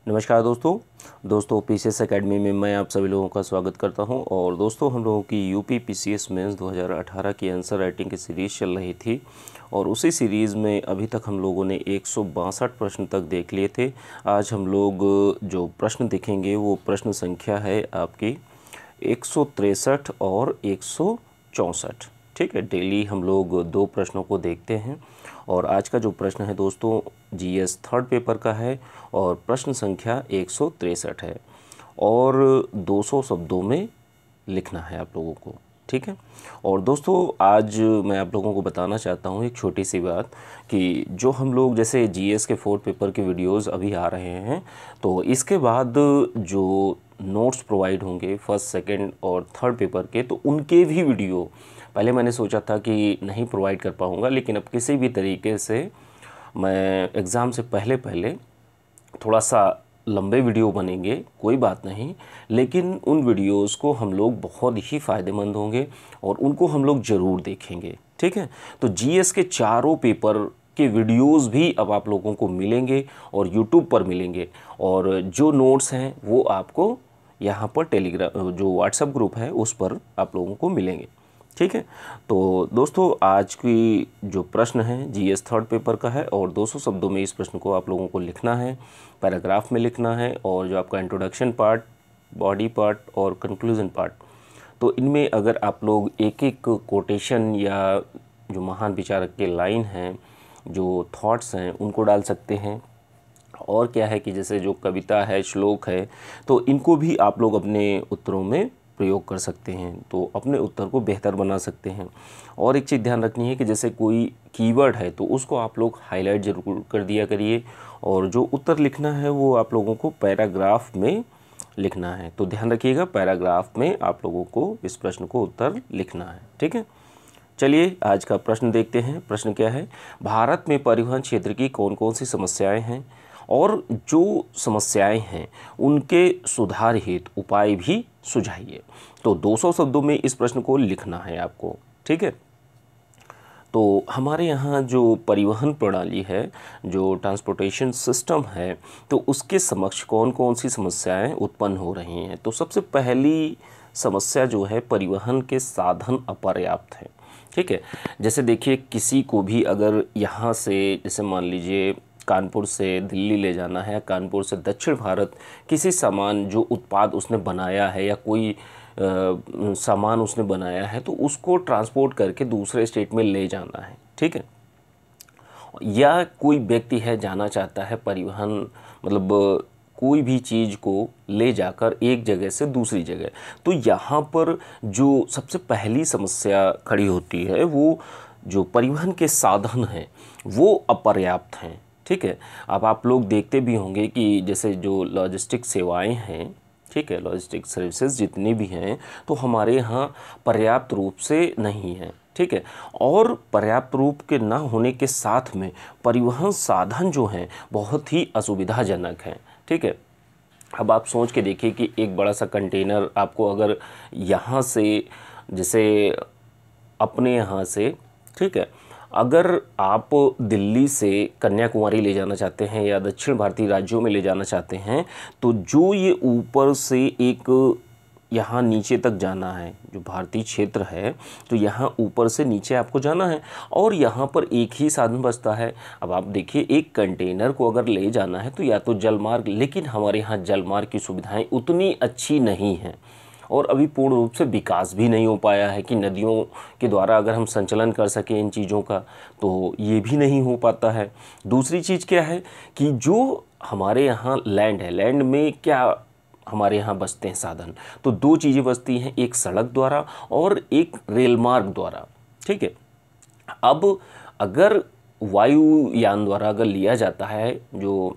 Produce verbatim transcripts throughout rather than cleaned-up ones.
नमस्कार दोस्तों दोस्तों पीसीएस एकेडमी में मैं आप सभी लोगों का स्वागत करता हूं। और दोस्तों हम लोगों की यूपी पीसीएस मेंस दो हज़ार अठारह की आंसर राइटिंग की सीरीज़ चल रही थी और उसी सीरीज़ में अभी तक हम लोगों ने एक सौ बासठ प्रश्न तक देख लिए थे। आज हम लोग जो प्रश्न देखेंगे वो प्रश्न संख्या है आपकी एक सौ तिरसठ और एक सौ चौंसठ। ठीक है, डेली हम लोग दो प्रश्नों को देखते हैं और आज का जो प्रश्न है दोस्तों जीएस थर्ड पेपर का है और प्रश्न संख्या एक सौ तिरसठ है और दो सौ शब्दों में लिखना है आप लोगों को। ठीक है, और दोस्तों आज मैं आप लोगों को बताना चाहता हूँ एक छोटी सी बात कि जो हम लोग जैसे जीएस के फोर्थ पेपर के वीडियोस अभी आ रहे हैं तो इसके बाद जो नोट्स प्रोवाइड होंगे फर्स्ट सेकंड और थर्ड पेपर के, तो उनके भी वीडियो पहले मैंने सोचा था कि नहीं प्रोवाइड कर पाऊँगा, लेकिन अब किसी भी तरीके से मैं एग्ज़ाम से पहले पहले थोड़ा सा लंबे वीडियो बनेंगे, कोई बात नहीं, लेकिन उन वीडियोस को हम लोग बहुत ही फ़ायदेमंद होंगे और उनको हम लोग ज़रूर देखेंगे। ठीक है, तो जीएस के चारों पेपर के वीडियोस भी अब आप लोगों को मिलेंगे और यूट्यूब पर मिलेंगे और जो नोट्स हैं वो आपको यहाँ पर टेलीग्राम जो व्हाट्सएप ग्रुप है उस पर आप लोगों को मिलेंगे। ठीक है, तो दोस्तों आज की जो प्रश्न है जीएस थर्ड पेपर का है और दो सौ शब्दों में इस प्रश्न को आप लोगों को लिखना है, पैराग्राफ में लिखना है और जो आपका इंट्रोडक्शन पार्ट, बॉडी पार्ट और कंक्लूजन पार्ट, तो इनमें अगर आप लोग एक एक कोटेशन या जो महान विचारक के लाइन हैं, जो थॉट्स हैं, उनको डाल सकते हैं। और क्या है कि जैसे जो कविता है, श्लोक है, तो इनको भी आप लोग अपने उत्तरों में प्रयोग कर सकते हैं, तो अपने उत्तर को बेहतर बना सकते हैं। और एक चीज़ ध्यान रखनी है कि जैसे कोई कीवर्ड है तो उसको आप लोग हाईलाइट ज़रूर कर दिया करिए और जो उत्तर लिखना है वो आप लोगों को पैराग्राफ में लिखना है। तो ध्यान रखिएगा, पैराग्राफ में आप लोगों को इस प्रश्न को उत्तर लिखना है। ठीक है, चलिए आज का प्रश्न देखते हैं। प्रश्न क्या है, भारत में परिवहन क्षेत्र की कौन कौन सी समस्याएं हैं और जो समस्याएं हैं उनके सुधार हेतु उपाय भी सुझाइए। तो दो सौ शब्दों में इस प्रश्न को लिखना है आपको। ठीक है, तो हमारे यहाँ जो परिवहन प्रणाली है, जो ट्रांसपोर्टेशन सिस्टम है, तो उसके समक्ष कौन कौन सी समस्याएं उत्पन्न हो रही हैं। तो सबसे पहली समस्या जो है, परिवहन के साधन अपर्याप्त हैं। ठीक है, जैसे देखिए किसी को भी अगर यहाँ से जैसे मान लीजिए कानपुर से दिल्ली ले जाना है, कानपुर से दक्षिण भारत किसी सामान जो उत्पाद उसने बनाया है या कोई आ, सामान उसने बनाया है तो उसको ट्रांसपोर्ट करके दूसरे स्टेट में ले जाना है। ठीक है, या कोई व्यक्ति है जाना चाहता है परिवहन मतलब कोई भी चीज़ को ले जाकर एक जगह से दूसरी जगह, तो यहाँ पर जो सबसे पहली समस्या खड़ी होती है वो जो परिवहन के साधन हैं वो अपर्याप्त हैं। ठीक है, अब आप लोग देखते भी होंगे कि जैसे जो लॉजिस्टिक सेवाएं हैं, ठीक है, लॉजिस्टिक सर्विसेज जितनी भी हैं तो हमारे यहाँ पर्याप्त रूप से नहीं है। ठीक है, और पर्याप्त रूप के ना होने के साथ में परिवहन साधन जो हैं बहुत ही असुविधाजनक हैं। ठीक है, अब आप सोच के देखिए कि एक बड़ा सा कंटेनर आपको अगर यहाँ से जैसे अपने यहाँ से, ठीक है, अगर आप दिल्ली से कन्याकुमारी ले जाना चाहते हैं या दक्षिण भारतीय राज्यों में ले जाना चाहते हैं तो जो ये ऊपर से एक यहाँ नीचे तक जाना है, जो भारतीय क्षेत्र है, तो यहाँ ऊपर से नीचे आपको जाना है और यहाँ पर एक ही साधन बचता है। अब आप देखिए एक कंटेनर को अगर ले जाना है तो या तो जलमार्ग, लेकिन हमारे यहाँ जलमार्ग की सुविधाएं उतनी अच्छी नहीं हैं और अभी पूर्ण रूप से विकास भी नहीं हो पाया है कि नदियों के द्वारा अगर हम संचालन कर सकें इन चीज़ों का, तो ये भी नहीं हो पाता है। दूसरी चीज़ क्या है कि जो हमारे यहाँ लैंड है, लैंड में क्या हमारे यहाँ बचते हैं साधन, तो दो चीज़ें बचती हैं, एक सड़क द्वारा और एक रेल मार्ग द्वारा। ठीक है, अब अगर वायुयान द्वारा अगर लिया जाता है, जो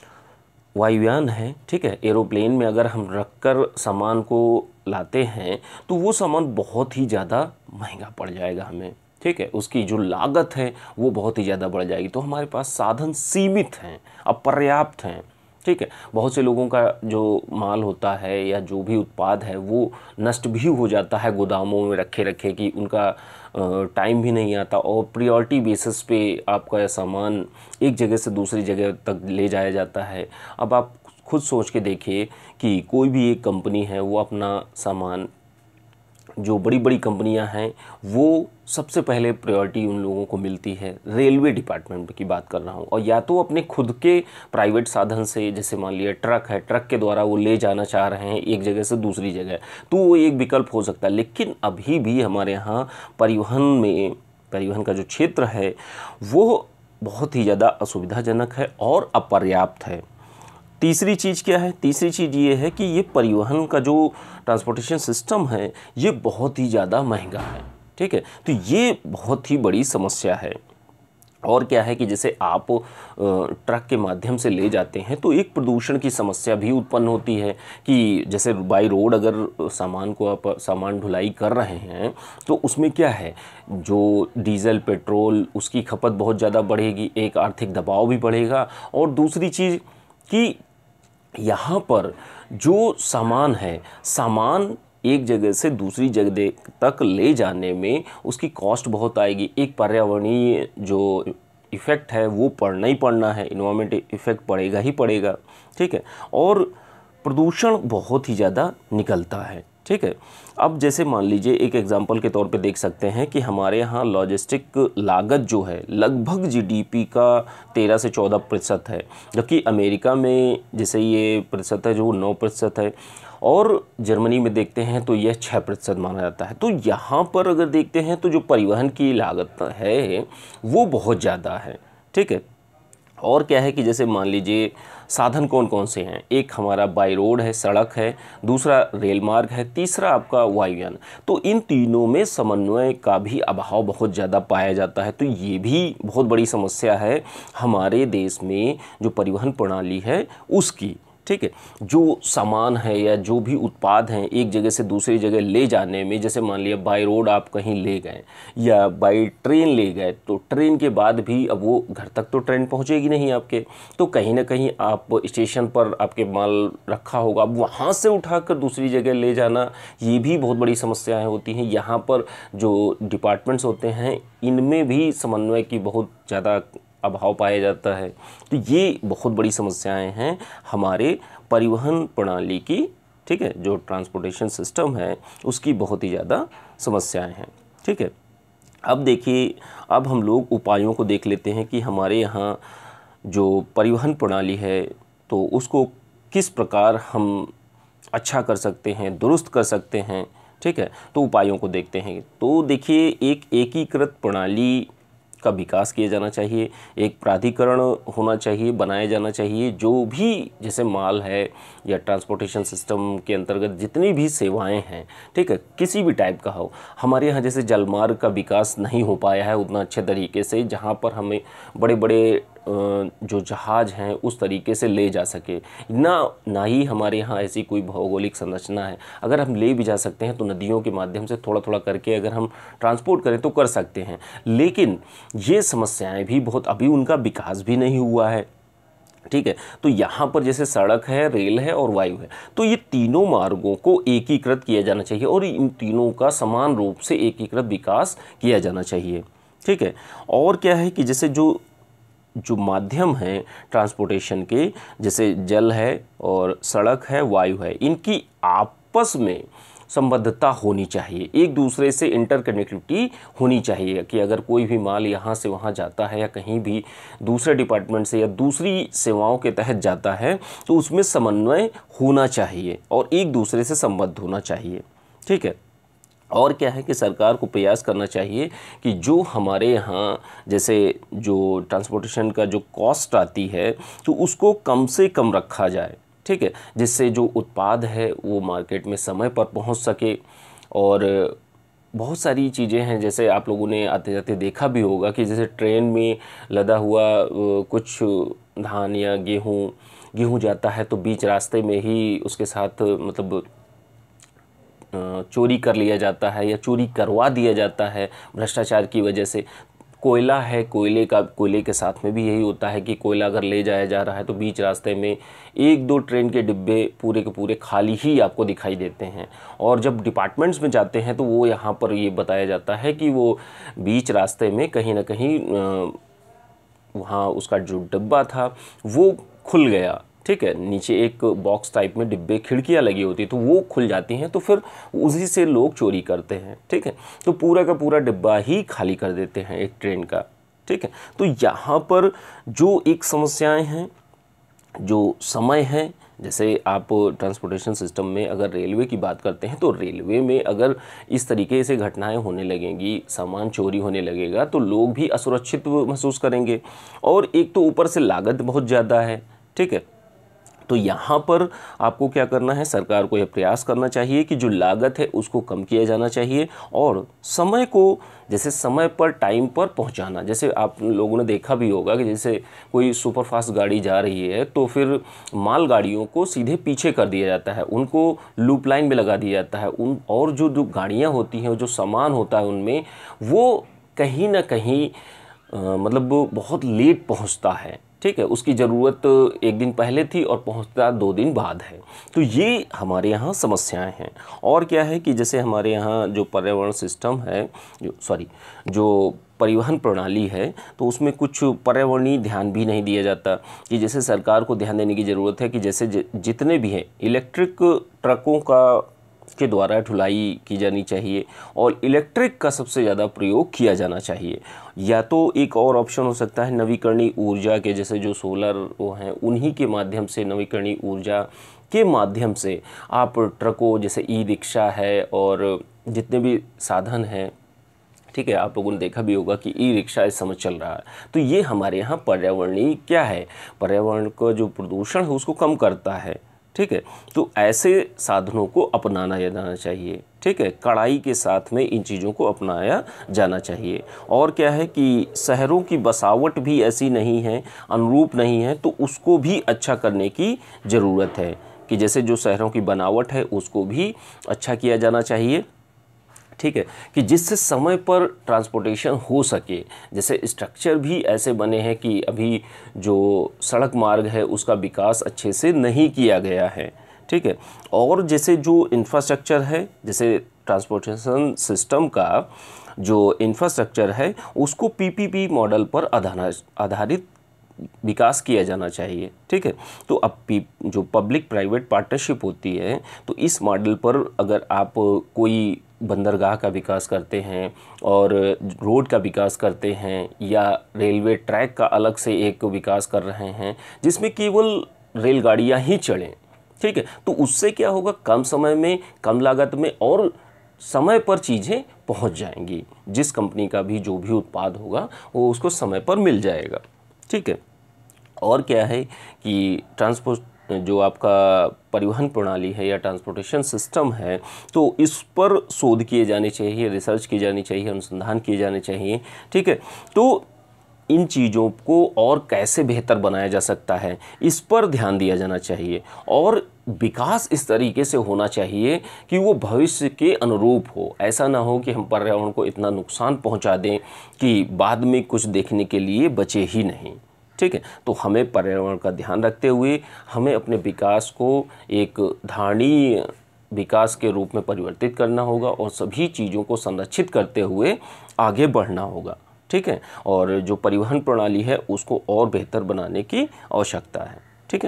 वायुयान है, ठीक है, एरोप्लेन में अगर हम रखकर सामान को लाते हैं तो वो सामान बहुत ही ज़्यादा महंगा पड़ जाएगा हमें। ठीक है, उसकी जो लागत है वो बहुत ही ज़्यादा बढ़ जाएगी। तो हमारे पास साधन सीमित हैं, अपर्याप्त हैं। ठीक है, बहुत से लोगों का जो माल होता है या जो भी उत्पाद है वो नष्ट भी हो जाता है गोदामों में रखे रखे कि उनका टाइम भी नहीं आता और प्रायोरिटी बेसिस पे आपका सामान एक जगह से दूसरी जगह तक ले जाया जाता है। अब आप खुद सोच के देखिए कि कोई भी एक कंपनी है वो अपना सामान, जो बड़ी बड़ी कंपनियां हैं वो सबसे पहले प्रायोरिटी उन लोगों को मिलती है, रेलवे डिपार्टमेंट की बात कर रहा हूँ, और या तो अपने खुद के प्राइवेट साधन से, जैसे मान लिया ट्रक है, ट्रक के द्वारा वो ले जाना चाह रहे हैं एक जगह से दूसरी जगह, तो वो एक विकल्प हो सकता है। लेकिन अभी भी हमारे यहाँ परिवहन में, परिवहन का जो क्षेत्र है वो बहुत ही ज़्यादा असुविधाजनक है और अपर्याप्त है। तीसरी चीज़ क्या है? तीसरी चीज़ ये है कि ये परिवहन का जो ट्रांसपोर्टेशन सिस्टम है ये बहुत ही ज़्यादा महंगा है, ठीक है। तो ये बहुत ही बड़ी समस्या है। और क्या है कि जैसे आप ट्रक के माध्यम से ले जाते हैं तो एक प्रदूषण की समस्या भी उत्पन्न होती है कि जैसे बाई रोड अगर सामान को आप सामान ढुलाई कर रहे हैं तो उसमें क्या है, जो डीजल पेट्रोल उसकी खपत बहुत ज़्यादा बढ़ेगी, एक आर्थिक दबाव भी बढ़ेगा, और दूसरी चीज़ कि यहाँ पर जो सामान है, सामान एक जगह से दूसरी जगह तक ले जाने में उसकी कॉस्ट बहुत आएगी। एक पर्यावरणीय जो इफ़ेक्ट है वो पड़ना ही पड़ना है, इन्वायरमेंट इफ़ेक्ट पड़ेगा ही पड़ेगा, ठीक है। और प्रदूषण बहुत ही ज़्यादा निकलता है, ठीक है। अब जैसे मान लीजिए एक एग्जांपल के तौर पे देख सकते हैं कि हमारे यहाँ लॉजिस्टिक लागत जो है लगभग जीडीपी का तेरह से चौदह प्रतिशत है, जबकि अमेरिका में जैसे ये प्रतिशत है जो नौ प्रतिशत है, और जर्मनी में देखते हैं तो यह छः प्रतिशत माना जाता है। तो यहाँ पर अगर देखते हैं तो जो परिवहन की लागत है वो बहुत ज़्यादा है, ठीक है। और क्या है कि जैसे मान लीजिए साधन कौन कौन से हैं, एक हमारा बाई रोड है, सड़क है, दूसरा रेल मार्ग है, तीसरा आपका वायुयान। तो इन तीनों में समन्वय का भी अभाव बहुत ज़्यादा पाया जाता है। तो ये भी बहुत बड़ी समस्या है हमारे देश में जो परिवहन प्रणाली है उसकी, ठीक है। जो सामान है या जो भी उत्पाद हैं एक जगह से दूसरी जगह ले जाने में, जैसे मान लिया बाय रोड आप कहीं ले गए या बाय ट्रेन ले गए, तो ट्रेन के बाद भी अब वो घर तक तो ट्रेन पहुंचेगी नहीं आपके, तो कहीं ना कहीं आप स्टेशन पर आपके माल रखा होगा, अब वहाँ से उठाकर दूसरी जगह ले जाना, ये भी बहुत बड़ी समस्याएं होती हैं। यहाँ पर जो डिपार्टमेंट्स होते हैं इनमें भी समन्वय की बहुत ज़्यादा अभाव पाया जाता है। तो ये बहुत बड़ी समस्याएं हैं हमारे परिवहन प्रणाली की, ठीक है, जो ट्रांसपोर्टेशन सिस्टम है उसकी बहुत ही ज़्यादा समस्याएं हैं, ठीक है। अब देखिए, अब हम लोग उपायों को देख लेते हैं कि हमारे यहाँ जो परिवहन प्रणाली है तो उसको किस प्रकार हम अच्छा कर सकते हैं, दुरुस्त कर सकते हैं, ठीक है। तो उपायों को देखते हैं। तो देखिए, एक एकीकृत प्रणाली का विकास किया जाना चाहिए, एक प्राधिकरण होना चाहिए, बनाया जाना चाहिए, जो भी जैसे माल है या ट्रांसपोर्टेशन सिस्टम के अंतर्गत जितनी भी सेवाएं हैं, ठीक है, किसी भी टाइप का हो। हमारे यहाँ जैसे जलमार्ग का विकास नहीं हो पाया है उतना अच्छे तरीके से, जहाँ पर हमें बड़े बड़े जो जहाज़ हैं उस तरीके से ले जा सके ना ना ही हमारे यहाँ ऐसी कोई भौगोलिक संरचना है। अगर हम ले भी जा सकते हैं तो नदियों के माध्यम से थोड़ा थोड़ा करके अगर हम ट्रांसपोर्ट करें तो कर सकते हैं, लेकिन ये समस्याएं भी बहुत, अभी उनका विकास भी नहीं हुआ है, ठीक है। तो यहाँ पर जैसे सड़क है, रेल है और वायु है, तो ये तीनों मार्गों को एकीकृत किया जाना चाहिए और इन तीनों का समान रूप से एकीकृत विकास किया जाना चाहिए, ठीक है। और क्या है कि जैसे जो जो माध्यम हैं ट्रांसपोर्टेशन के, जैसे जल है और सड़क है, वायु है, इनकी आपस में संबद्धता होनी चाहिए, एक दूसरे से इंटरकनेक्टिविटी होनी चाहिए कि अगर कोई भी माल यहाँ से वहाँ जाता है या कहीं भी दूसरे डिपार्टमेंट से या दूसरी सेवाओं के तहत जाता है तो उसमें समन्वय होना चाहिए और एक दूसरे से संबद्ध होना चाहिए, ठीक है। और क्या है कि सरकार को प्रयास करना चाहिए कि जो हमारे यहाँ जैसे जो ट्रांसपोर्टेशन का जो कॉस्ट आती है तो उसको कम से कम रखा जाए, ठीक है, जिससे जो उत्पाद है वो मार्केट में समय पर पहुंच सके। और बहुत सारी चीज़ें हैं, जैसे आप लोगों ने आते जाते देखा भी होगा कि जैसे ट्रेन में लदा हुआ कुछ धान या गेहूँ गेहूँ जाता है तो बीच रास्ते में ही उसके साथ मतलब चोरी कर लिया जाता है या चोरी करवा दिया जाता है भ्रष्टाचार की वजह से। कोयला है, कोयले का कोयले के साथ में भी यही होता है कि कोयला अगर ले जाया जा रहा है तो बीच रास्ते में एक दो ट्रेन के डिब्बे पूरे के पूरे खाली ही आपको दिखाई देते हैं, और जब डिपार्टमेंट्स में जाते हैं तो वो यहाँ पर ये बताया जाता है कि वो बीच रास्ते में कहीं ना कहीं वहाँ उसका जो डिब्बा था वो खुल गया, ठीक है, नीचे एक बॉक्स टाइप में डिब्बे खिड़कियाँ लगी होती है, तो वो खुल जाती हैं, तो फिर उसी से लोग चोरी करते हैं। ठीक है, तो पूरा का पूरा डिब्बा ही खाली कर देते हैं एक ट्रेन का। ठीक है, तो यहाँ पर जो एक समस्याएं हैं, जो समय है, जैसे आप ट्रांसपोर्टेशन सिस्टम में अगर रेलवे की बात करते हैं, तो रेलवे में अगर इस तरीके से घटनाएं होने लगेंगी, सामान चोरी होने लगेगा, तो लोग भी असुरक्षित महसूस करेंगे। और एक तो ऊपर से लागत बहुत ज़्यादा है। ठीक है, तो यहाँ पर आपको क्या करना है, सरकार को यह प्रयास करना चाहिए कि जो लागत है उसको कम किया जाना चाहिए, और समय को जैसे समय पर टाइम पर पहुँचाना। जैसे आप लोगों ने देखा भी होगा कि जैसे कोई सुपरफास्ट गाड़ी जा रही है, तो फिर माल गाड़ियों को सीधे पीछे कर दिया जाता है, उनको लूप लाइन में लगा दिया जाता है उन और जो जो गाड़ियाँ होती हैं, जो सामान होता है उनमें, वो कहीं ना कहीं आ, मतलब वो बहुत लेट पहुंचता है। ठीक है, उसकी ज़रूरत एक दिन पहले थी और पहुंचता दो दिन बाद है। तो ये हमारे यहाँ समस्याएं हैं। और क्या है कि जैसे हमारे यहाँ जो पर्यावरण सिस्टम है, जो सॉरी जो परिवहन प्रणाली है, तो उसमें कुछ पर्यावरणीय ध्यान भी नहीं दिया जाता। कि जैसे सरकार को ध्यान देने की ज़रूरत है कि जैसे ज, जितने भी हैं इलेक्ट्रिक ट्रकों का के द्वारा ढुलाई की जानी चाहिए, और इलेक्ट्रिक का सबसे ज़्यादा प्रयोग किया जाना चाहिए। या तो एक और ऑप्शन हो सकता है नवीकरणीय ऊर्जा के, जैसे जो सोलर वो हैं उन्हीं के माध्यम से, नवीकरणीय ऊर्जा के माध्यम से आप ट्रकों, जैसे ई रिक्शा है और जितने भी साधन हैं, ठीक है, आप लोगों ने देखा भी होगा कि ई रिक्शा इस समय चल रहा है, तो ये हमारे यहाँ पर्यावरणीय क्या है, पर्यावरण का जो प्रदूषण है उसको कम करता है। ठीक है, तो ऐसे साधनों को अपनाना जाना चाहिए। ठीक है, कड़ाई के साथ में इन चीज़ों को अपनाया जाना चाहिए। और क्या है कि शहरों की बसावट भी ऐसी नहीं है, अनुरूप नहीं है, तो उसको भी अच्छा करने की ज़रूरत है। कि जैसे जो शहरों की बनावट है उसको भी अच्छा किया जाना चाहिए। ठीक है, कि जिससे समय पर ट्रांसपोर्टेशन हो सके। जैसे स्ट्रक्चर भी ऐसे बने हैं कि अभी जो सड़क मार्ग है उसका विकास अच्छे से नहीं किया गया है। ठीक है, और जैसे जो इंफ्रास्ट्रक्चर है, जैसे ट्रांसपोर्टेशन सिस्टम का जो इंफ्रास्ट्रक्चर है उसको पीपीपी मॉडल पर आधारित विकास किया जाना चाहिए। ठीक है, तो अब जो पब्लिक प्राइवेट पार्टनरशिप होती है, तो इस मॉडल पर अगर आप कोई बंदरगाह का विकास करते हैं और रोड का विकास करते हैं, या रेलवे ट्रैक का अलग से एक विकास कर रहे हैं जिसमें केवल रेलगाड़ियां ही चलें, ठीक है, तो उससे क्या होगा, कम समय में, कम लागत में और समय पर चीज़ें पहुंच जाएंगी। जिस कंपनी का भी जो भी उत्पाद होगा वो उसको समय पर मिल जाएगा। ठीक है, और क्या है कि ट्रांसपोर्ट जो आपका परिवहन प्रणाली है या ट्रांसपोर्टेशन सिस्टम है, तो इस पर शोध किए जाने चाहिए, रिसर्च की जानी चाहिए, अनुसंधान किए जाने चाहिए। ठीक है, तो इन चीज़ों को और कैसे बेहतर बनाया जा सकता है, इस पर ध्यान दिया जाना चाहिए। और विकास इस तरीके से होना चाहिए कि वो भविष्य के अनुरूप हो। ऐसा ना हो कि हम पर्यावरण को इतना नुकसान पहुंचा दें कि बाद में कुछ देखने के लिए बचे ही नहीं। ठीक है, तो हमें पर्यावरण का ध्यान रखते हुए हमें अपने विकास को एक धारणीय विकास के रूप में परिवर्तित करना होगा और सभी चीज़ों को संरक्षित करते हुए आगे बढ़ना होगा। ठीक है, और जो परिवहन प्रणाली है उसको और बेहतर बनाने की आवश्यकता है। ठीक है,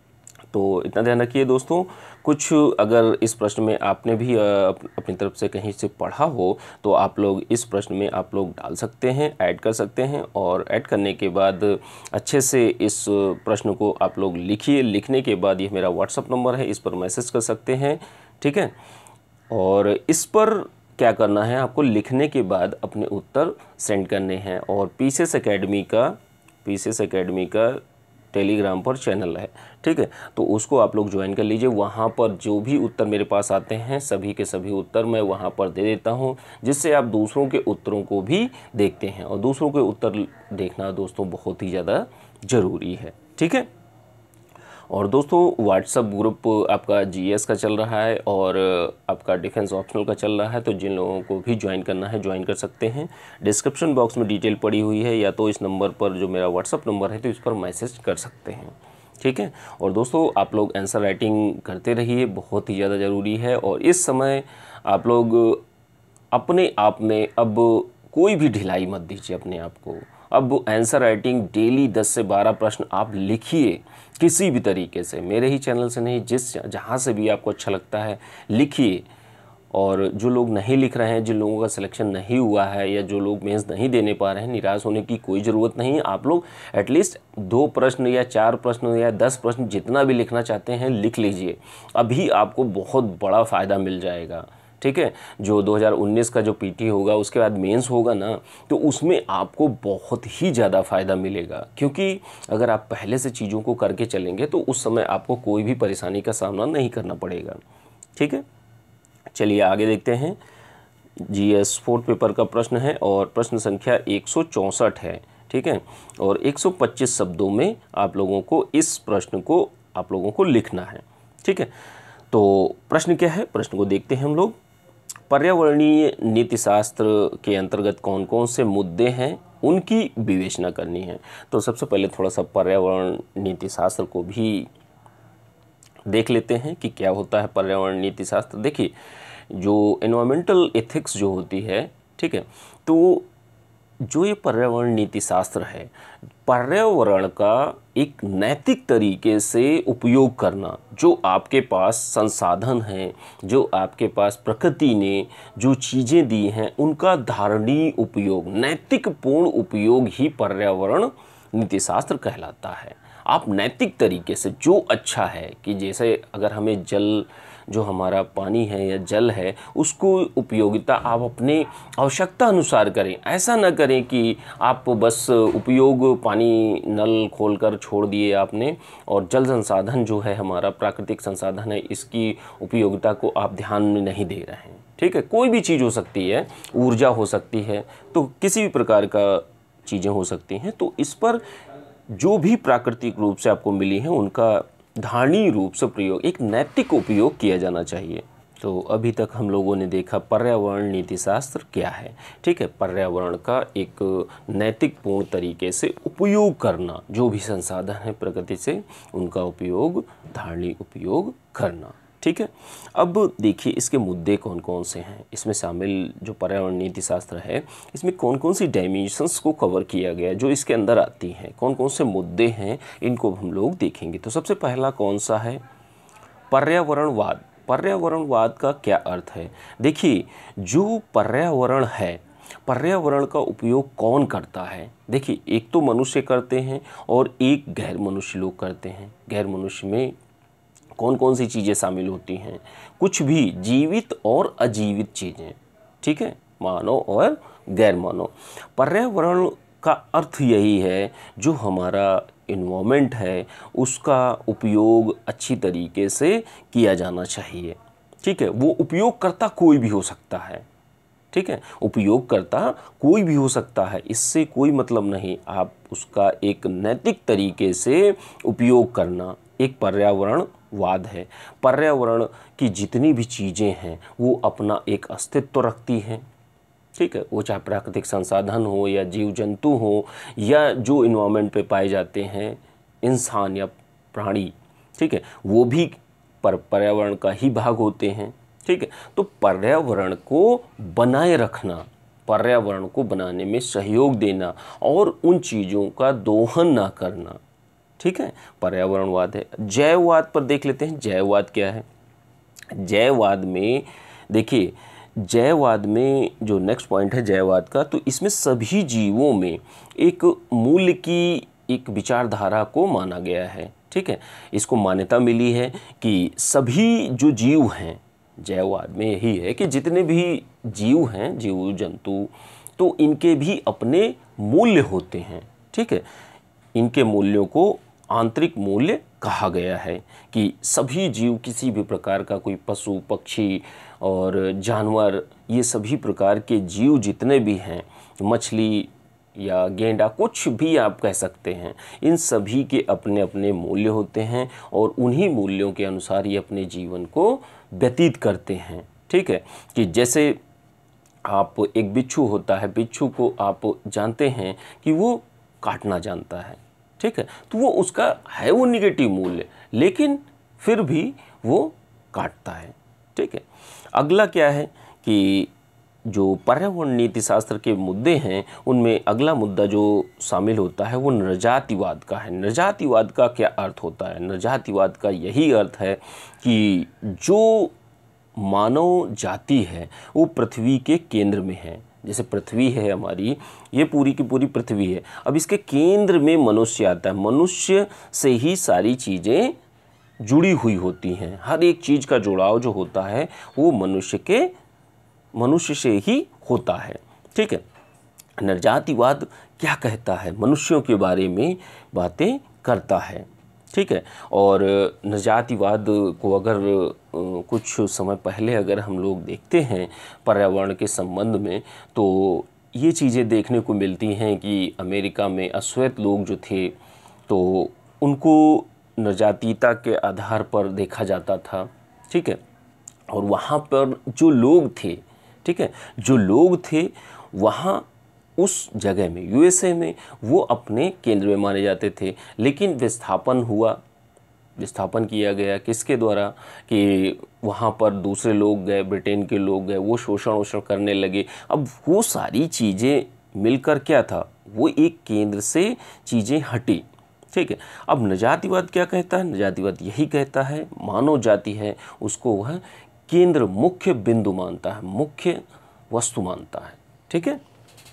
तो इतना ध्यान रखिए दोस्तों। कुछ अगर इस प्रश्न में आपने भी अपनी तरफ से कहीं से पढ़ा हो तो आप लोग इस प्रश्न में आप लोग डाल सकते हैं, ऐड कर सकते हैं, और ऐड करने के बाद अच्छे से इस प्रश्न को आप लोग लिखिए। लिखने के बाद ये मेरा व्हाट्सअप नंबर है, इस पर मैसेज कर सकते हैं। ठीक है, और इस पर क्या करना है, आपको लिखने के बाद अपने उत्तर सेंड करने हैं। और पीसीएस एकेडमी का पीसीएस एकेडमी का टेलीग्राम पर चैनल है, ठीक है, तो उसको आप लोग ज्वाइन कर लीजिए। वहाँ पर जो भी उत्तर मेरे पास आते हैं सभी के सभी उत्तर मैं वहाँ पर दे देता हूँ, जिससे आप दूसरों के उत्तरों को भी देखते हैं। और दूसरों के उत्तर देखना दोस्तों बहुत ही ज़्यादा ज़रूरी है। ठीक है, और दोस्तों व्हाट्सअप ग्रुप आपका जीएस का चल रहा है और आपका डिफेंस ऑप्शनल का चल रहा है, तो जिन लोगों को भी ज्वाइन करना है ज्वाइन कर सकते हैं। डिस्क्रिप्शन बॉक्स में डिटेल पड़ी हुई है, या तो इस नंबर पर जो मेरा व्हाट्सअप नंबर है तो इस पर मैसेज कर सकते हैं। ठीक है, और दोस्तों आप लोग आंसर राइटिंग करते रहिए, बहुत ही ज़्यादा ज़रूरी है। और इस समय आप लोग अपने आप में अब कोई भी ढिलाई मत दीजिए अपने आप को। अब आंसर राइटिंग डेली दस से बारह प्रश्न आप लिखिए, किसी भी तरीके से, मेरे ही चैनल से नहीं, जिस जहाँ से भी आपको अच्छा लगता है लिखिए। और जो लोग नहीं लिख रहे हैं, जिन लोगों का सिलेक्शन नहीं हुआ है या जो लोग मेंस नहीं देने पा रहे हैं, निराश होने की कोई ज़रूरत नहीं है। आप लोग एटलीस्ट दो प्रश्न या चार प्रश्न या दस प्रश्न जितना भी लिखना चाहते हैं लिख लीजिए, अभी आपको बहुत बड़ा फ़ायदा मिल जाएगा। ठीक है, जो दो हज़ार उन्नीस का जो पीटी होगा उसके बाद मेंस होगा ना, तो उसमें आपको बहुत ही ज़्यादा फ़ायदा मिलेगा, क्योंकि अगर आप पहले से चीज़ों को करके चलेंगे तो उस समय आपको कोई भी परेशानी का सामना नहीं करना पड़ेगा। ठीक है, चलिए आगे देखते हैं। जीएस फोर्थ पेपर का प्रश्न है और प्रश्न संख्या एक सौ चौंसठ है। ठीक है, और एक सौ पच्चीस शब्दों में आप लोगों को इस प्रश्न को आप लोगों को लिखना है। ठीक है, तो प्रश्न क्या है, प्रश्न को देखते हैं हम लोग। पर्यावरणीय नीतिशास्त्र के अंतर्गत कौन कौन से मुद्दे हैं उनकी विवेचना करनी है। तो सबसे पहले थोड़ा सा पर्यावरण नीतिशास्त्र को भी देख लेते हैं कि क्या होता है पर्यावरण नीतिशास्त्र। देखिए, जो एनवायरमेंटल एथिक्स जो होती है, ठीक है, तो जो ये पर्यावरण नीतिशास्त्र है, पर्यावरण का एक नैतिक तरीके से उपयोग करना, जो आपके पास संसाधन हैं, जो आपके पास प्रकृति ने जो चीज़ें दी हैं, उनका धारणीय उपयोग, नैतिक पूर्ण उपयोग ही पर्यावरण नीतिशास्त्र कहलाता है। आप नैतिक तरीके से जो अच्छा है, कि जैसे अगर हमें जल, जो हमारा पानी है या जल है, उसको उपयोगिता आप अपने आवश्यकता अनुसार करें। ऐसा ना करें कि आप बस उपयोग पानी नल खोलकर छोड़ दिए आपने, और जल संसाधन जो है हमारा प्राकृतिक संसाधन है, इसकी उपयोगिता को आप ध्यान में नहीं दे रहे हैं। ठीक है, कोई भी चीज़ हो सकती है, ऊर्जा हो सकती है, तो किसी भी प्रकार का चीज़ें हो सकती हैं, तो इस पर जो भी प्राकृतिक रूप से आपको मिली हैं उनका धारणीय रूप से प्रयोग, एक नैतिक उपयोग किया जाना चाहिए। तो अभी तक हम लोगों ने देखा पर्यावरण नीतिशास्त्र क्या है। ठीक है, पर्यावरण का एक नैतिक पूर्ण तरीके से उपयोग करना, जो भी संसाधन है प्रकृति से उनका उपयोग, धारणीय उपयोग करना। ठीक है, अब देखिए इसके मुद्दे कौन कौन से हैं। इसमें शामिल जो पर्यावरण नीति शास्त्र है, इसमें कौन कौन सी डायमेंशंस को कवर किया गया जो इसके अंदर आती हैं, कौन कौन से मुद्दे हैं, इनको हम लोग देखेंगे। तो सबसे पहला कौन सा है, पर्यावरणवाद। पर्यावरणवाद का क्या अर्थ है? देखिए, जो पर्यावरण है, पर्यावरण का उपयोग कौन करता है? देखिए, एक तो मनुष्य करते हैं और एक गैर मनुष्य लोग करते हैं। गैर मनुष्य में कौन कौन सी चीज़ें शामिल होती हैं? कुछ भी जीवित और अजीवित चीज़ें। ठीक है, मानव और गैर मानव। पर्यावरण का अर्थ यही है, जो हमारा इन्वायरमेंट है उसका उपयोग अच्छी तरीके से किया जाना चाहिए। ठीक है, वो उपयोगकर्ता कोई भी हो सकता है। ठीक है, उपयोगकर्ता कोई भी हो सकता है, इससे कोई मतलब नहीं। आप उसका एक नैतिक तरीके से उपयोग करना एक पर्यावरणवाद है। पर्यावरण की जितनी भी चीज़ें हैं वो अपना एक अस्तित्व रखती हैं। ठीक है, वो चाहे प्राकृतिक संसाधन हो या जीव जंतु हो या जो इन्वायरमेंट पे पाए जाते हैं इंसान या प्राणी, ठीक है, वो भी पर पर्यावरण का ही भाग होते हैं। ठीक है, तो पर्यावरण को बनाए रखना, पर्यावरण को बनाने में सहयोग देना और उन चीज़ों का दोहन ना करना, ठीक है, पर्यावरणवाद है। जैववाद पर देख लेते हैं। जैववाद क्या है? जैववाद में देखिए, जैववाद में जो नेक्स्ट पॉइंट है जैववाद का, तो इसमें सभी जीवों में एक मूल्य की एक विचारधारा को माना गया है। ठीक है, इसको मान्यता मिली है कि सभी जो जीव हैं, जैववाद में यही है कि जितने भी जीव हैं, जीव जंतु, तो इनके भी अपने मूल्य होते हैं। ठीक है, इनके मूल्यों को आंतरिक मूल्य कहा गया है कि सभी जीव, किसी भी प्रकार का कोई पशु पक्षी और जानवर, ये सभी प्रकार के जीव जितने भी हैं, मछली या गेंडा, कुछ भी आप कह सकते हैं, इन सभी के अपने अपने मूल्य होते हैं और उन्हीं मूल्यों के अनुसार ये अपने जीवन को व्यतीत करते हैं। ठीक है, कि जैसे आप, एक बिच्छू होता है, बिच्छू को आप जानते हैं कि वो काटना जानता है। ठीक है, तो वो उसका है वो निगेटिव मूल्य, लेकिन फिर भी वो काटता है। ठीक है, अगला क्या है कि जो पर्यावरण नीति शास्त्र के मुद्दे हैं उनमें अगला मुद्दा जो शामिल होता है वो नृजातिवाद का है। नृजातिवाद का क्या अर्थ होता है? नृजातिवाद का यही अर्थ है कि जो मानव जाति है वो पृथ्वी के केंद्र में है। जैसे पृथ्वी है हमारी, ये पूरी की पूरी पृथ्वी है, अब इसके केंद्र में मनुष्य आता है। मनुष्य से ही सारी चीज़ें जुड़ी हुई होती हैं, हर एक चीज़ का जुड़ाव जो होता है वो मनुष्य के मनुष्य से ही होता है। ठीक है, नरजातिवाद क्या कहता है? मनुष्यों के बारे में बातें करता है। ठीक है, और नरजातिवाद को अगर कुछ समय पहले अगर हम लोग देखते हैं पर्यावरण के संबंध में, तो ये चीज़ें देखने को मिलती हैं कि अमेरिका में अश्वेत लोग जो थे तो उनको नरजातीयता के आधार पर देखा जाता था। ठीक है, और वहाँ पर जो लोग थे, ठीक है, जो लोग थे वहाँ उस जगह में यूएसए में वो अपने केंद्र में माने जाते थे। लेकिन विस्थापन हुआ, विस्थापन किया गया किसके द्वारा कि वहाँ पर दूसरे लोग गए, ब्रिटेन के लोग गए, वो शोषण वोषण करने लगे। अब वो सारी चीज़ें मिलकर क्या था, वो एक केंद्र से चीज़ें हटी। ठीक है, अब नजातिवाद क्या कहता है? नजातिवाद यही कहता है मानव जाति है उसको वह केंद्र मुख्य बिंदु मानता है, मुख्य वस्तु मानता है। ठीक है,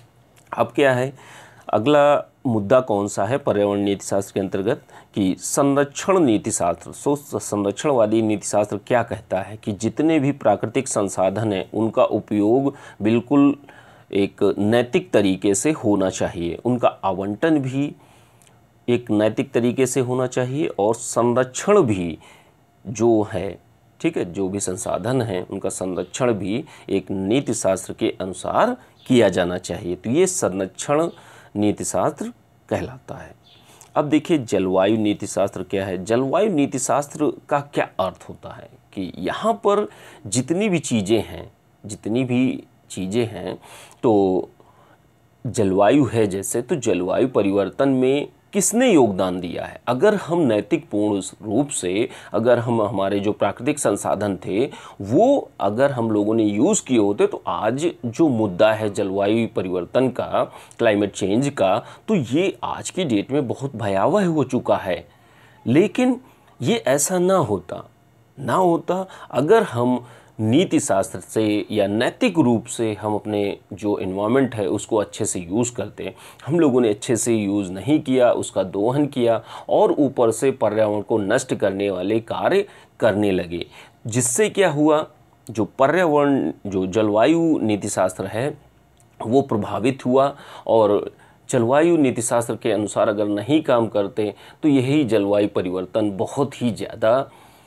अब क्या है अगला मुद्दा कौन सा है पर्यावरण नीति शास्त्र के अंतर्गत कि संरक्षण नीति शास्त्र। सो संरक्षणवादी नीति शास्त्र क्या कहता है कि जितने भी प्राकृतिक संसाधन हैं उनका उपयोग बिल्कुल एक नैतिक तरीके से होना चाहिए, उनका आवंटन भी एक नैतिक तरीके से होना चाहिए और संरक्षण भी जो है, ठीक है, जो भी संसाधन हैं उनका संरक्षण भी एक नीति शास्त्र के अनुसार किया जाना चाहिए। तो ये संरक्षण नीति शास्त्र कहलाता है। अब देखिए जलवायु नीति शास्त्र क्या है। जलवायु नीति शास्त्र का क्या अर्थ होता है कि यहाँ पर जितनी भी चीज़ें हैं जितनी भी चीज़ें हैं तो जलवायु है जैसे, तो जलवायु परिवर्तन में किसने योगदान दिया है? अगर हम नैतिक पूर्ण रूप से अगर हम हमारे जो प्राकृतिक संसाधन थे वो अगर हम लोगों ने यूज़ किए होते तो आज जो मुद्दा है जलवायु परिवर्तन का, क्लाइमेट चेंज का, तो ये आज की डेट में बहुत भयावह हो चुका है। लेकिन ये ऐसा ना होता ना होता अगर हम नीति शास्त्र से या नैतिक रूप से हम अपने जो एनवायरनमेंट है उसको अच्छे से यूज़ करते। हम लोगों ने अच्छे से यूज़ नहीं किया, उसका दोहन किया और ऊपर से पर्यावरण को नष्ट करने वाले कार्य करने लगे, जिससे क्या हुआ, जो पर्यावरण जो जलवायु नीति शास्त्र है वो प्रभावित हुआ। और जलवायु नीति शास्त्र के अनुसार अगर नहीं काम करते तो यही जलवायु परिवर्तन बहुत ही ज़्यादा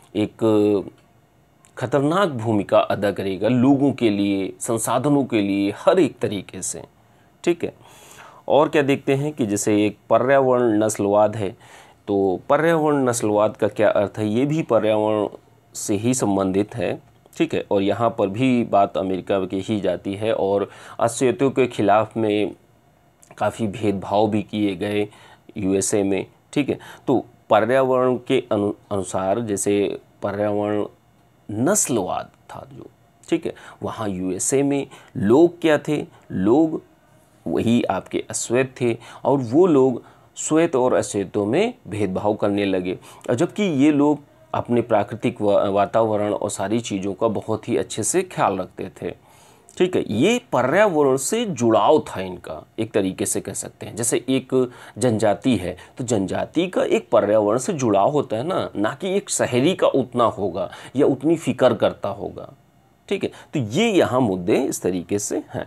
एक खतरनाक भूमिका अदा करेगा लोगों के लिए, संसाधनों के लिए, हर एक तरीके से। ठीक है, और क्या देखते हैं कि जैसे एक पर्यावरण नस्लवाद है, तो पर्यावरण नस्लवाद का क्या अर्थ है? ये भी पर्यावरण से ही संबंधित है। ठीक है, और यहाँ पर भी बात अमेरिका की ही जाती है और अश्वेतों के खिलाफ में काफ़ी भेदभाव भी किए गए यूएसए में। ठीक है, तो पर्यावरण के अनु अनुसार जैसे पर्यावरण नस्लवाद था जो, ठीक है, वहाँ यूएसए में लोग क्या थे, लोग वही आपके अश्वेत थे और वो लोग श्वेत और अश्वेतों में भेदभाव करने लगे, जबकि ये लोग अपने प्राकृतिक वातावरण और सारी चीज़ों का बहुत ही अच्छे से ख्याल रखते थे। ठीक है, ये पर्यावरण से जुड़ाव था इनका, एक तरीके से कह सकते हैं। जैसे एक जनजाति है तो जनजाति का एक पर्यावरण से जुड़ाव होता है ना, ना कि एक शहरी का उतना होगा या उतनी फिक्र करता होगा। ठीक है, तो ये यहाँ मुद्दे इस तरीके से हैं।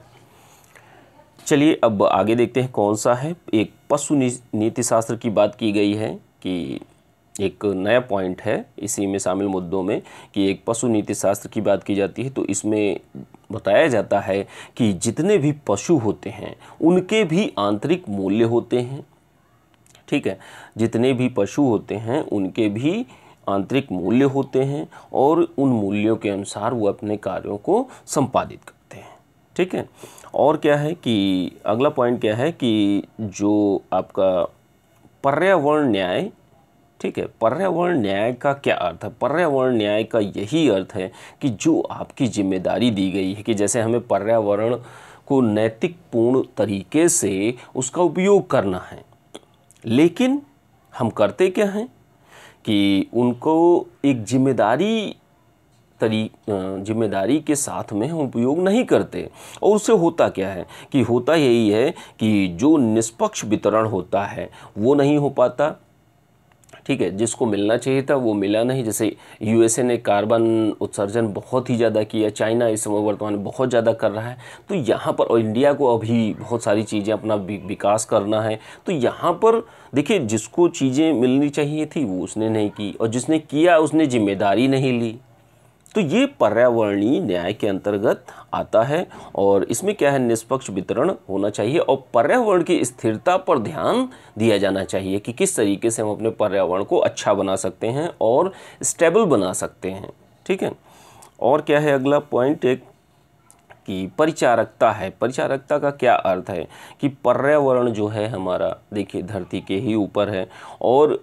चलिए अब आगे देखते हैं कौन सा है। एक पशु नीति शास्त्र की बात की गई है कि एक नया पॉइंट है इसी में शामिल मुद्दों में कि एक पशु नीति शास्त्र की बात की जाती है। तो इसमें बताया जाता है कि जितने भी पशु होते हैं उनके भी आंतरिक मूल्य होते हैं। ठीक है, जितने भी पशु होते हैं उनके भी आंतरिक मूल्य होते हैं और उन मूल्यों के अनुसार वो अपने कार्यों को संपादित करते हैं। ठीक है, और क्या है कि अगला पॉइंट क्या है कि जो आपका पर्यावरण न्याय, ठीक है। पर्यावरण न्याय का क्या अर्थ है? पर्यावरण न्याय का यही अर्थ है कि जो आपकी जिम्मेदारी दी गई है कि जैसे हमें पर्यावरण को नैतिक पूर्ण तरीके से उसका उपयोग करना है, लेकिन हम करते क्या हैं कि उनको एक जिम्मेदारी तरी जिम्मेदारी के साथ में हम उपयोग नहीं करते। और उससे होता क्या है कि होता यही है कि जो निष्पक्ष वितरण होता है वो नहीं हो पाता, ठीक है। जिसको मिलना चाहिए था वो मिला नहीं। जैसे यूएसए ने कार्बन उत्सर्जन बहुत ही ज़्यादा किया, चाइना इस समय वर्तमान में बहुत ज़्यादा कर रहा है, तो यहाँ पर और इंडिया को अभी बहुत सारी चीज़ें अपना विकास करना है, तो यहाँ पर देखिए जिसको चीज़ें मिलनी चाहिए थी वो उसने नहीं की, और जिसने किया उसने जिम्मेदारी नहीं ली। तो ये पर्यावरणीय न्याय के अंतर्गत आता है, और इसमें क्या है, निष्पक्ष वितरण होना चाहिए और पर्यावरण की स्थिरता पर ध्यान दिया जाना चाहिए कि किस तरीके से हम अपने पर्यावरण को अच्छा बना सकते हैं और स्टेबल बना सकते हैं, ठीक है। और क्या है अगला पॉइंट एक कि परिचारकता है। परिचारकता का क्या अर्थ है कि पर्यावरण जो है हमारा देखिए धरती के ही ऊपर है, और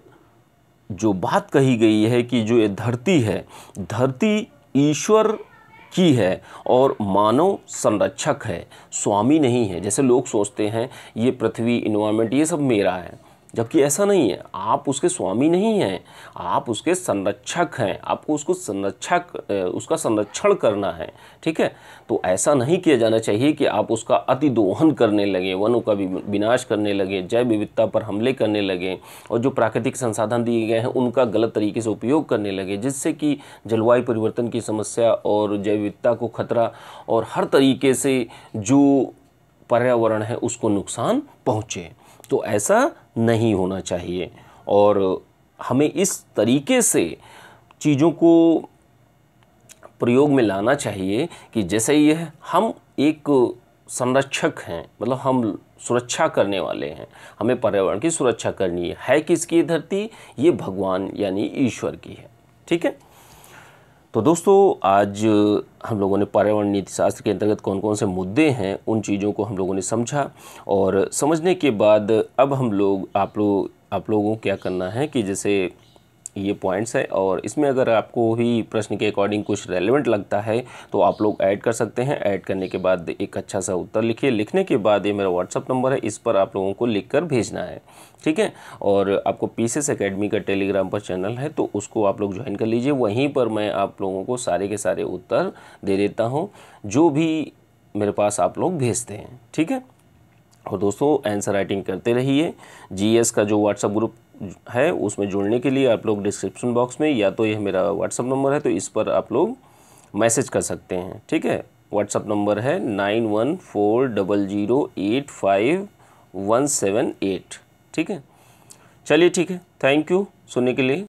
जो बात कही गई है कि जो ये धरती है, धरती ईश्वर की है और मानव संरक्षक है, स्वामी नहीं है। जैसे लोग सोचते हैं ये पृथ्वी, इन्वायरमेंट, ये सब मेरा है, जबकि ऐसा नहीं है। आप उसके स्वामी नहीं हैं, आप उसके संरक्षक हैं। आपको उसको संरक्षक उसका संरक्षण करना है, ठीक है। तो ऐसा नहीं किया जाना चाहिए कि आप उसका अतिदोहन करने लगे, वनों का विनाश करने लगे, जैव विविधता पर हमले करने लगे, और जो प्राकृतिक संसाधन दिए गए हैं उनका गलत तरीके से उपयोग करने लगे, जिससे कि जलवायु परिवर्तन की समस्या और जैव विविधता को खतरा और हर तरीके से जो पर्यावरण है उसको नुकसान पहुँचे। तो ऐसा नहीं होना चाहिए, और हमें इस तरीके से चीज़ों को प्रयोग में लाना चाहिए कि जैसे ये हम एक संरक्षक हैं, मतलब हम सुरक्षा करने वाले हैं, हमें पर्यावरण की सुरक्षा करनी है। है किसकी धरती? ये भगवान यानी ईश्वर की है, ठीक है। तो दोस्तों आज हम लोगों ने पर्यावरण नीति शास्त्र के अंतर्गत कौन कौन से मुद्दे हैं उन चीज़ों को हम लोगों ने समझा, और समझने के बाद अब हम लोग आप लोग आप लोगों को क्या करना है कि जैसे ये पॉइंट्स है, और इसमें अगर आपको भी प्रश्न के अकॉर्डिंग कुछ रेलेवेंट लगता है तो आप लोग ऐड कर सकते हैं। ऐड करने के बाद एक अच्छा सा उत्तर लिखिए। लिखने के बाद ये मेरा व्हाट्सअप नंबर है, इस पर आप लोगों को लिख कर भेजना है, ठीक है। और आपको पीसीएस एकेडमी का टेलीग्राम पर चैनल है तो उसको आप लोग ज्वाइन कर लीजिए। वहीं पर मैं आप लोगों को सारे के सारे उत्तर दे देता हूँ जो भी मेरे पास आप लोग भेजते हैं, ठीक है। और दोस्तों आंसर राइटिंग करते रहिए। जीएस का जो व्हाट्सअप ग्रुप है उसमें जुड़ने के लिए आप लोग डिस्क्रिप्शन बॉक्स में, या तो यह मेरा व्हाट्सअप नंबर है तो इस पर आप लोग मैसेज कर सकते हैं, ठीक है। व्हाट्सअप नंबर है nine one four double zero eight five one seven eight, ठीक है। चलिए ठीक है, थैंक यू सुनने के लिए।